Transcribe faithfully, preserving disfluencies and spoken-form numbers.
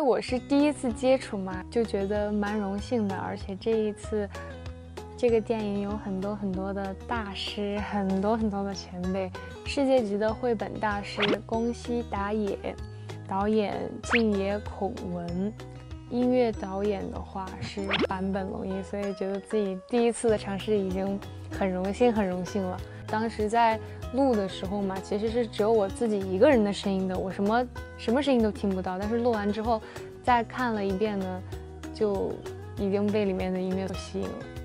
我是第一次接触嘛，就觉得蛮荣幸的。而且这一次，这个电影有很多很多的大师，很多很多的前辈，世界级的绘本大师宫西达也，导演近野孔文，音乐导演的话是坂本龙一，所以觉得自己第一次的尝试已经很荣幸很荣幸了。当时在录的时候嘛，其实是只有我自己一个人的声音的，我什么什么声音都听不到。但是录完之后再看了一遍呢，就已经被里面的音乐所吸引了。